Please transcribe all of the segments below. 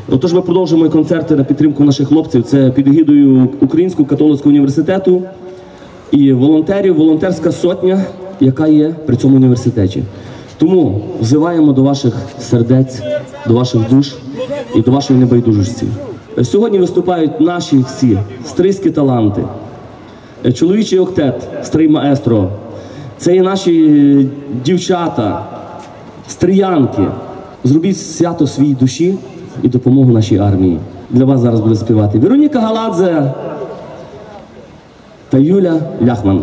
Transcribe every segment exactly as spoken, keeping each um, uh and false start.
Отож, ми продовжуємо концерти на підтримку наших хлопців. Це під егідою Українського католицького університету і волонтерів, волонтерська сотня, яка є при цьому університеті. Тому взиваємо до ваших сердець, до ваших душ і до вашої небайдужості. Сьогодні виступають наші всі стрийські таланти, чоловічий октет, стрий маестро. Це і наші дівчата, стріянки. Зробіть свято своїй душі і допомогу нашій армії. Для вас зараз буде співати Вероніка Галадзе та Юля Ляхман.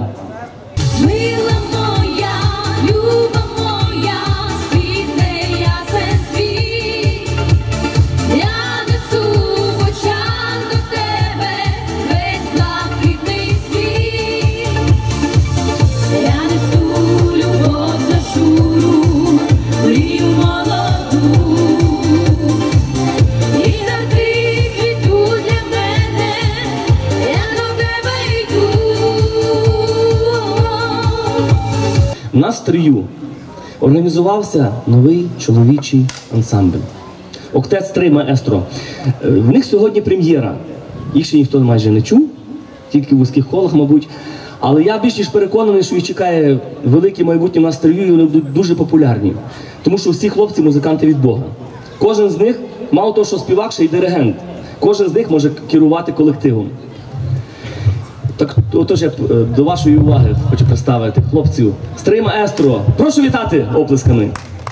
На Стрию організувався новий чоловічий ансамбль. Октет «Стрий маестро». В них сьогодні прем'єра. Їх ще ніхто майже не чув, тільки в вузьких колах, мабуть. Але я більш ніж переконаний, що їх чекає велике майбутнє на Стрию, і вони будуть дуже популярні. Тому що всі хлопці – музиканти від Бога. Кожен з них, мало того, що співак, ще й диригент. Кожен з них може керувати колективом. Так, отож, я до вашої уваги хочу представити хлопців «Стрий маестро». Прошу вітати оплесками.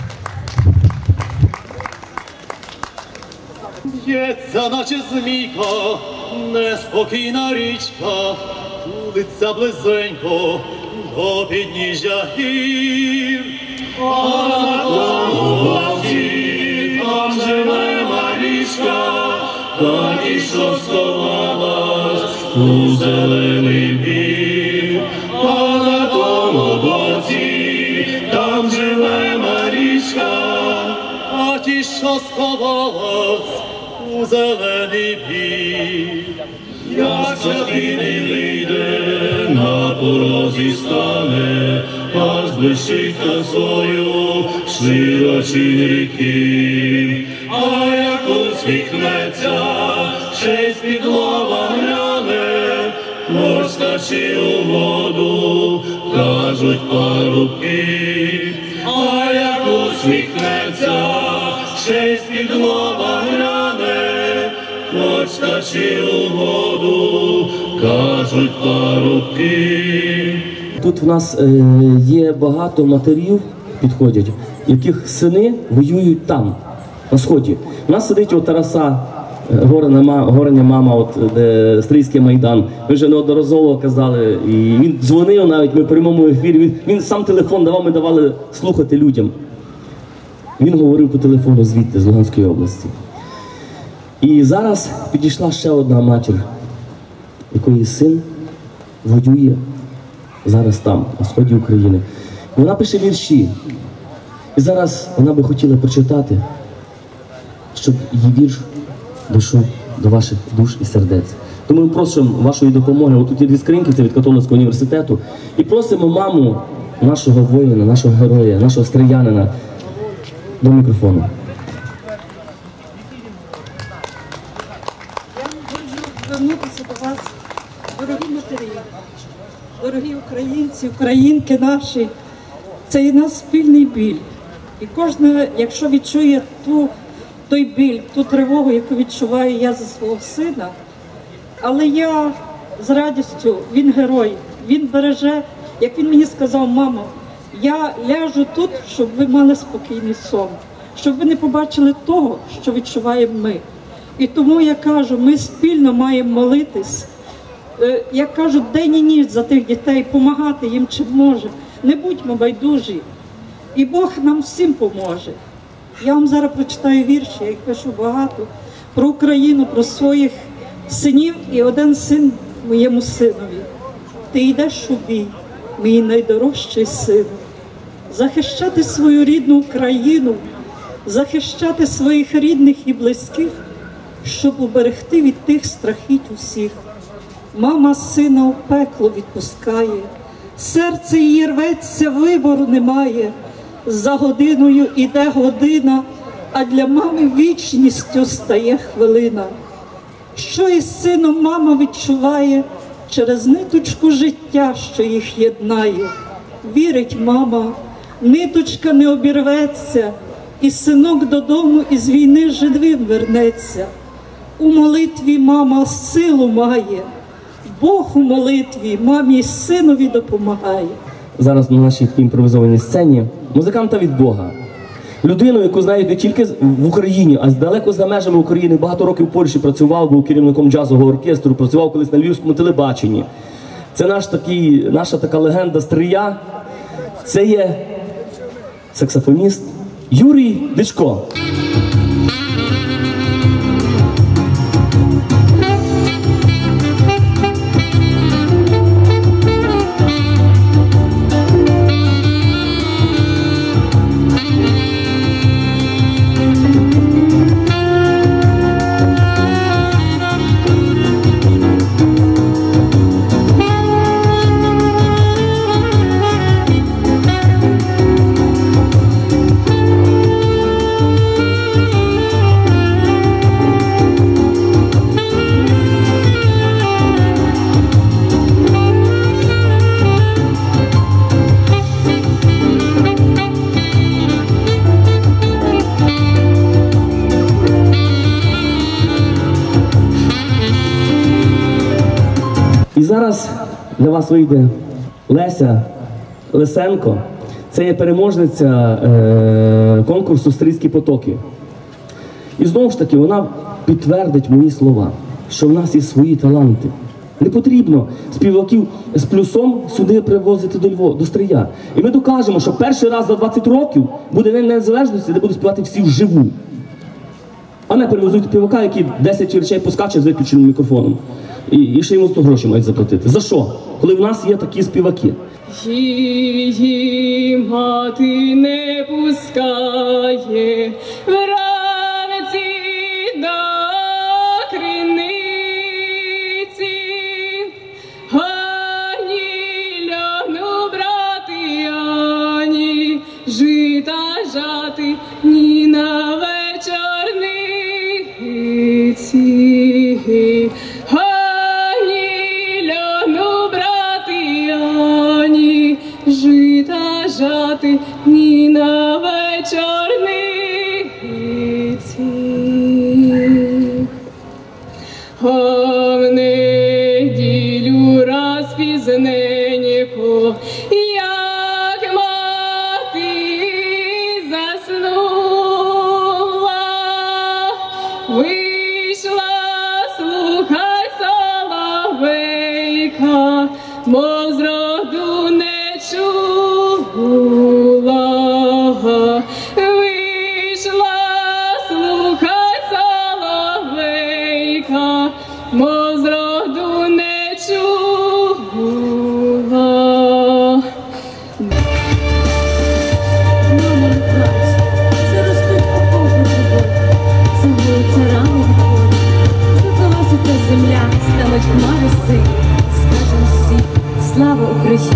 Б'ється, наче змійка, неспокійна річка, тулиться близенько до підніжжя гір. А на тому боці там живе Марічка, пані, що сховалась у зелений бір. А на тому боці там живе Марічка, а ті, що сховалась у зелений бір. Як святий не вийде, на порозі стане, аж блищить красою широчінь ріки. А як усміхнеться, ще й з-під лоба гляне, хоч скачи у воду, кажуть парубки. А як усміхнеться, ще й з-під лоба гляне, хоч скачи у воду, кажуть парубки. Тут в нас е, є багато матерів, підходять, яких сини воюють там, на Сході. У нас сидить у Тараса Гореня мама, от, де Стрийський Майдан. Ви вже неодноразово казали, і він дзвонив навіть, ми в прямому ефірі, він, він сам телефон давав, ми давали слухати людям. Він говорив по телефону звідти, з Луганської області. І зараз підійшла ще одна матір, якої син воює зараз там, на сході України. І вона пише вірші. І зараз вона би хотіла прочитати, щоб її вірш дійшов до ваших душ і сердець. Тому ми просимо вашої допомоги. Ось тут є дві скриньки, це від Католицького університету. І просимо маму нашого воїна, нашого героя, нашого стріянина до мікрофону. Я хочу звернутися до вас, дорогі матері, дорогі українці, українки наші. Це і наш спільний біль. І кожна, якщо відчує ту, той біль, ту тривогу, яку відчуваю я за свого сина, але я з радістю, він герой, він береже, як він мені сказав: мамо, я ляжу тут, щоб ви мали спокійний сон, щоб ви не побачили того, що відчуваємо ми. І тому я кажу, ми спільно маємо молитись, я кажу, день і ніч за тих дітей, допомагати їм чим може. Не будьмо байдужі, і Бог нам всім поможе. Я вам зараз прочитаю вірші, я їх пишу багато, про Україну, про своїх синів, і один син моєму синові. Ти йдеш у бій, мій найдорожчий сину, захищати свою рідну Україну, захищати своїх рідних і близьких, щоб уберегти від тих страхіть усіх. Мама сина у пекло відпускає, серце її рветься, вибору немає. За годиною іде година, а для мами вічністю стає хвилина. Що із сином мама відчуває через ниточку життя, що їх єднає. Вірить мама, ниточка не обірветься, і синок додому із війни живим вернеться. У молитві мама силу має, Бог у молитві мамі й синові допомагає. Зараз на нашій імпровізованій сцені музиканта від Бога. Людину, яку знають не тільки в Україні, а далеко за межами України. Багато років в Польщі працював, був керівником джазового оркестру, працював колись на Львівському телебаченні. Це наш такий, наша така легенда Стрия. Це є саксофоніст Юрій Дичко. І зараз для вас вийде Леся Лисенко. Це є переможниця е, конкурсу «Стрийські потоки». І знову ж таки вона підтвердить мої слова, що в нас є свої таланти. Не потрібно співаків з плюсом сюди привозити до Львова, до Стрия. І ми докажемо, що перший раз за двадцять років буде День Незалежності, де будуть співати всі вживу. А не перевозують співака, який десять речей поскаче з виключеним мікрофоном. І, і ще йому сто грошей мають заплатити. За що? Коли в нас є такі співаки. Її мати не пускає вранці до криниці, ані ляну брати, ані жита жати, ні на вечорниці. Жита жати ні на вечорниці. А в неділю раз пізненько, як мати заснула, вийшла, слухай, соловейка, мов зроду не чула. Вийшла, слухай, соловейка, мов зроду не чула. Мамо, не плач, заростуть окопи тобою, загоються рани від болю, заколоситься земля, стануть хмари сині, скажем всі, слава Україні!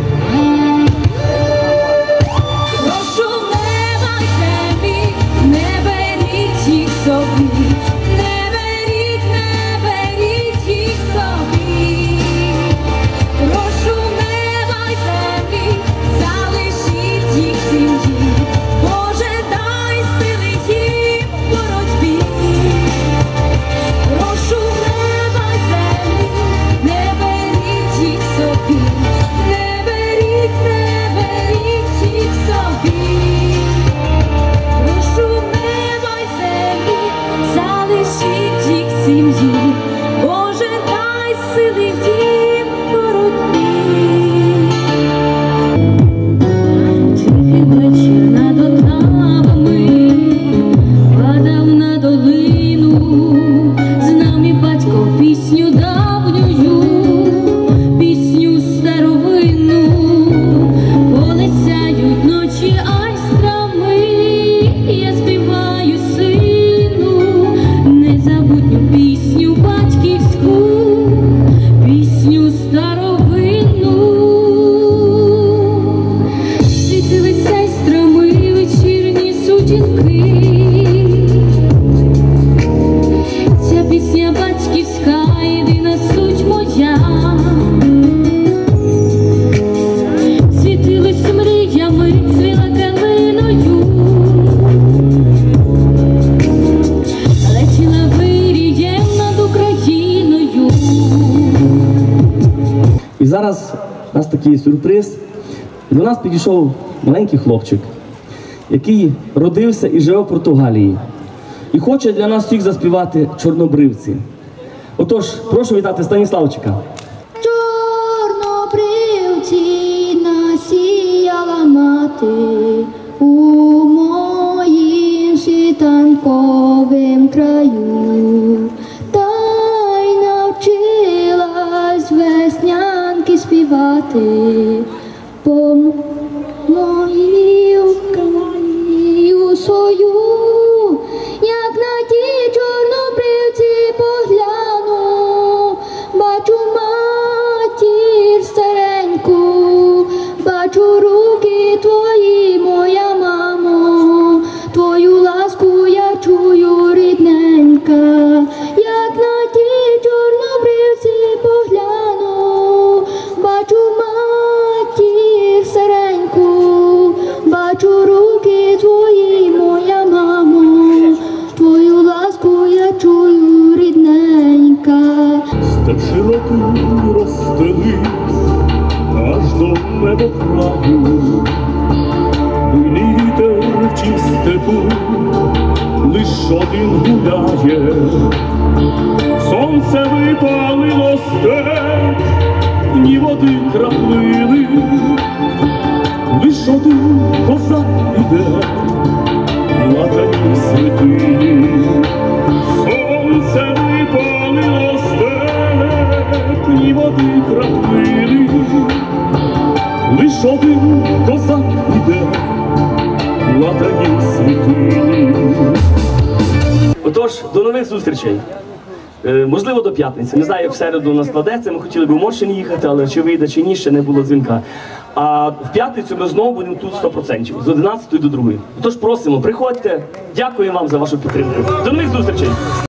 Прошу неба й землі, не беріть їх собі, не беріть, не беріть їх собі. Прошу неба й землі, залишіть їх сім'ї, Боже, дай сили їм в боротьбі. Прошу неба й землі, не беріть їх собі, не беріть, не беріть їх собі. Прошу неба й землі, залишіть їх сім'ї, Боже, дай сили їм в боротьбі. Тихий вечір над Отавами падав на долину, з нами батько пісню давнюю, пісню старовинну, полисяють ночі айстрами, я співаю сину, незабутню пісню батьківську, пісню старовинну. Світилися айстрами вечірні сутінки, зараз у нас такий сюрприз. До нас підійшов маленький хлопчик, який родився і живе в Португалії. І хоче для нас всіх заспівати «Чорнобривці». Отож, прошу вітати Станіславчика. Чорнобривці насіяла мати у моїм світанковім краю, та й навчилась веснянки співати по моїй Україні свою. Як на ті чорнобривці погляну, бачу матір стареньку, бачу руки твої, моя мамо, твою ласку я чую, рідненька. Як на ті чорнобривці погляну, бачу матір стареньку, бачу руки твої, моя мамо, твою ласку я чую, рідненька. Степ широкий розстелив аж до небокраю, буйний вітер в тім степу лиш один гуляє. Сонце випалило степ, ні води краплини, лиш один козак іде на тій святині. Сонце випалило степ, ні води краплини, лиш один козак іде на тій святині. Отож, до нових зустрічей. Е, можливо, до п'ятниці. Не знаю, як в середу у нас складеться. Ми хотіли б в Моршин їхати, але чи вийде, чи ні, ще не було дзвінка. А в п'ятницю ми знову будемо тут сто відсотків, з одинадцятої до другої. Отож, просимо, приходьте. Дякую вам за вашу підтримку. До нових зустрічей!